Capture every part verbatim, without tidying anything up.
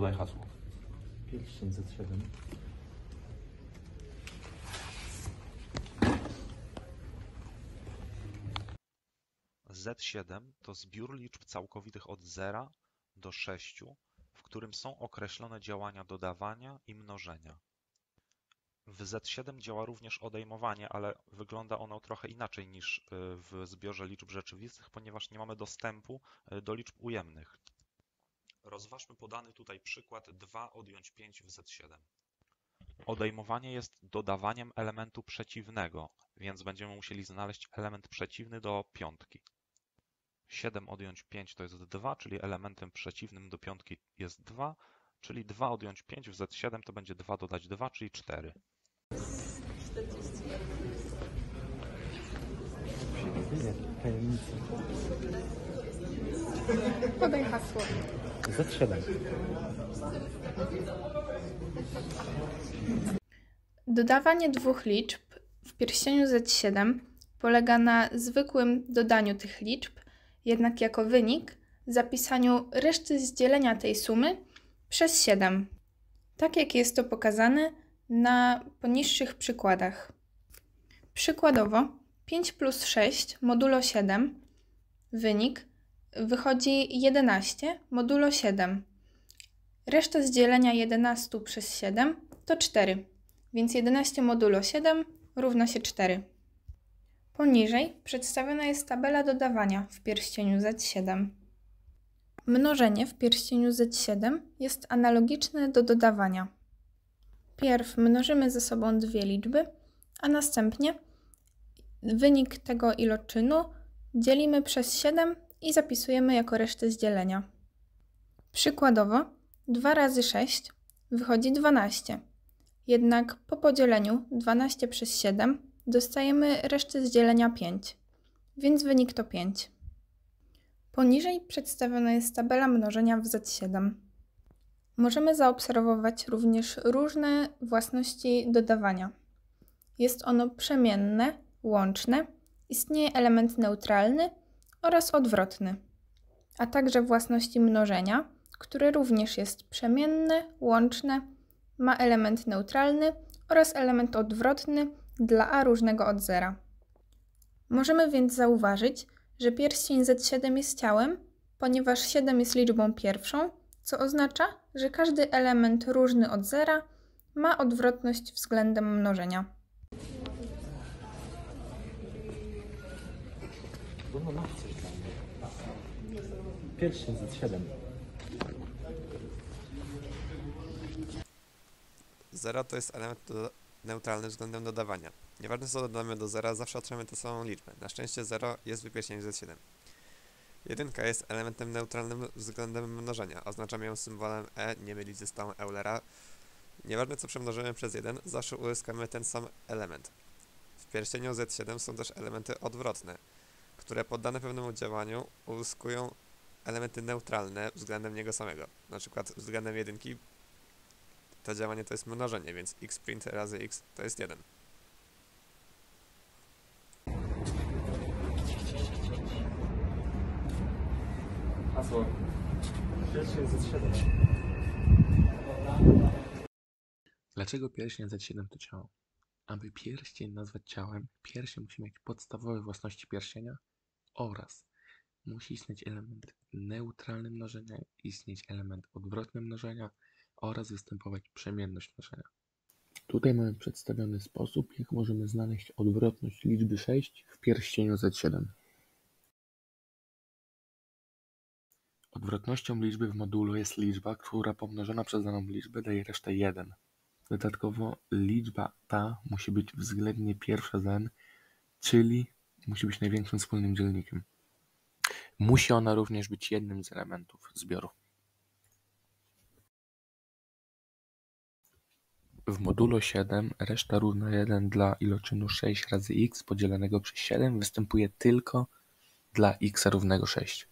Podaj hasło. Pierścień Z siedem. Z siedem to zbiór liczb całkowitych od zera do sześciu, w którym są określone działania dodawania i mnożenia. W Z siedem działa również odejmowanie, ale wygląda ono trochę inaczej niż w zbiorze liczb rzeczywistych, ponieważ nie mamy dostępu do liczb ujemnych. Rozważmy podany tutaj przykład dwa odjąć pięć w Z siedem. Odejmowanie jest dodawaniem elementu przeciwnego, więc będziemy musieli znaleźć element przeciwny do piątki. siedem odjąć pięć to jest dwa, czyli elementem przeciwnym do piątki jest dwa, czyli dwa odjąć pięć w Z siedem to będzie dwa dodać dwa, czyli cztery. Tajemnica. Podaj hasło. Z siedem. Dodawanie dwóch liczb w pierścieniu Z siedem polega na zwykłym dodaniu tych liczb, jednak jako wynik zapisaniu reszty z dzielenia tej sumy przez siedem. Tak jak jest to pokazane na poniższych przykładach. Przykładowo pięć plus sześć modulo siedem, wynik wychodzi jedenaście modulo siedem. Reszta z dzielenia jedenaście przez siedem to cztery, więc jedenaście modulo siedem równa się cztery. Poniżej przedstawiona jest tabela dodawania w pierścieniu Z siedem. Mnożenie w pierścieniu Z siedem jest analogiczne do dodawania. Pierw mnożymy ze sobą dwie liczby, a następnie wynik tego iloczynu dzielimy przez siedem i zapisujemy jako resztę z dzielenia. Przykładowo dwa razy sześć wychodzi dwanaście, jednak po podzieleniu dwanaście przez siedem dostajemy resztę z dzielenia pięć, więc wynik to pięć. Poniżej przedstawiona jest tabela mnożenia w Z siedem. Możemy zaobserwować również różne własności dodawania. Jest ono przemienne, łączne, istnieje element neutralny oraz odwrotny, a także własności mnożenia, które również jest przemienne, łączne, ma element neutralny oraz element odwrotny dla a różnego od zera. Możemy więc zauważyć, że pierścień Z siedem jest ciałem, ponieważ siedem jest liczbą pierwszą, co oznacza, że każdy element różny od zera ma odwrotność względem mnożenia. Pierścień Z siedem. Zero to jest element do, neutralny względem dodawania. Nieważne co dodamy do zera, zawsze otrzymamy tę samą liczbę. Na szczęście zero jest w pierścieniu Z siedem. Jedynka jest elementem neutralnym względem mnożenia. Oznaczamy ją symbolem e, nie mylić ze stałą Eulera. Nieważne co przemnożymy przez jeden, zawsze uzyskamy ten sam element. W pierścieniu Z siedem są też elementy odwrotne, które poddane pewnemu działaniu uzyskują elementy neutralne względem niego samego. Na przykład względem jedynki to działanie to jest mnożenie, więc x print razy x to jest jeden. Hasło. Pierścień Z siedem. Dlaczego pierścień Z siedem to ciało? Aby pierścień nazwać ciałem, pierścień musi mieć podstawowe własności pierścienia oraz musi istnieć element neutralny mnożenia, istnieć element odwrotny mnożenia oraz występować przemienność mnożenia. Tutaj mamy przedstawiony sposób, jak możemy znaleźć odwrotność liczby sześć w pierścieniu Z siedem. Odwrotnością liczby w modulu jest liczba, która pomnożona przez daną liczbę daje resztę jeden. Dodatkowo liczba ta musi być względnie pierwsza za n, czyli musi być największym wspólnym dzielnikiem. Musi ona również być jednym z elementów zbioru. W modulu siedem reszta równa jeden dla iloczynu sześć razy x podzielonego przez siedem występuje tylko dla x równego sześć.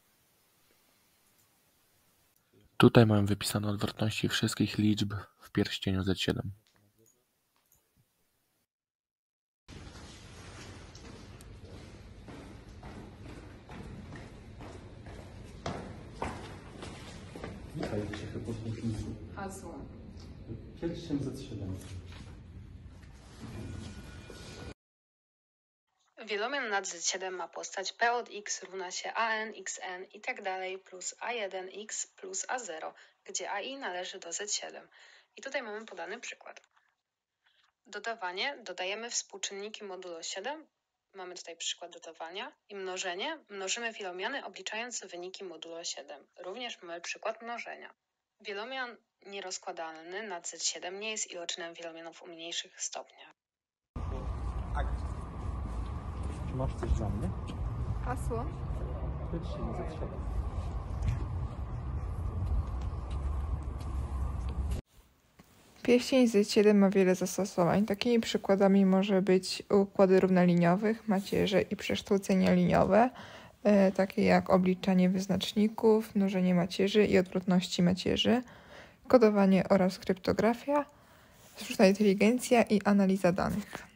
Tutaj mamy wypisane odwrotności wszystkich liczb w pierścieniu Z siedem. Tutaj cechy podwójnicy. Hasło. Pierścień Z siedem. Wielomian nad Z siedem ma postać P od x równa się an, xn i tak dalej plus a jeden x plus a zero, gdzie a i należy do Z siedem. I tutaj mamy podany przykład. Dodawanie, dodajemy współczynniki modulo siedem, mamy tutaj przykład dodawania i mnożenie, mnożymy wielomiany obliczając wyniki modulo siedem. Również mamy przykład mnożenia. Wielomian nierozkładalny nad Z siedem nie jest iloczynem wielomianów o mniejszych stopniach. Czy masz coś dla mnie? Hasło. Pierścień Z siedem. Pierścień Z siedem ma wiele zastosowań. Takimi przykładami może być układy równoliniowych, macierze i przekształcenia liniowe, e, takie jak obliczanie wyznaczników, mnożenie macierzy i odwrotności macierzy, kodowanie oraz kryptografia, sztuczna inteligencja i analiza danych.